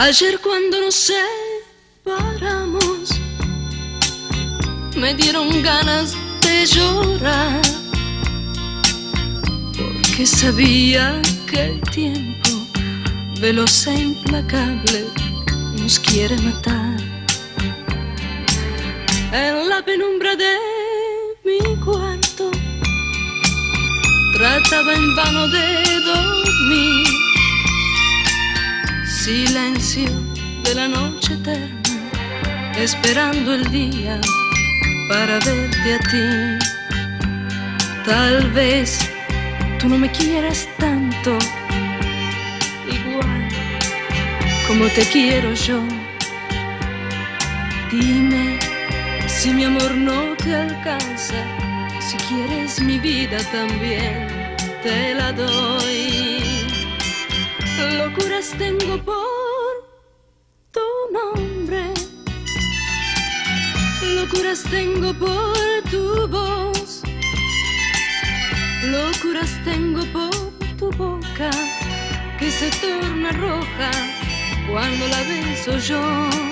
Ayer cuando nos separamos me dieron ganas de llorar, porque sabía que el tiempo veloz e implacable nos quiere matar. En la penumbra de mi cuarto trataba en vano de dormir. Silencio de la noche eterna, esperando el día para verte a ti. Tal vez tú no me quieras tanto, igual como te quiero yo. Dime si mi amor no te alcanza, si quieres mi vida también te la doy. Locuras tengo por tu nombre, locuras tengo por tu voz, locuras tengo por tu boca que se torna roja cuando la beso yo.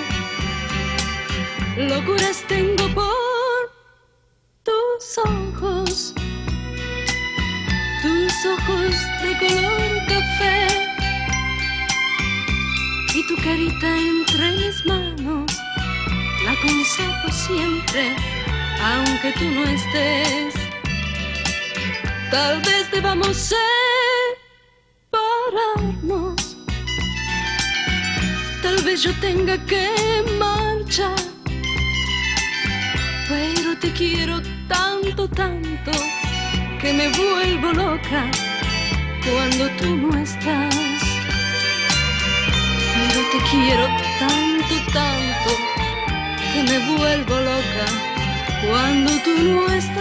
Locuras tengo por tus ojos de color café, y tu carita entre mis manos la conservo siempre, aunque tú no estés. Tal vez debamos separarnos, tal vez yo tenga que marchar, pero te quiero tanto, tanto, que me vuelvo loca cuando tú no estás. Pero te quiero tanto, tanto, que me vuelvo loca cuando tú no estás.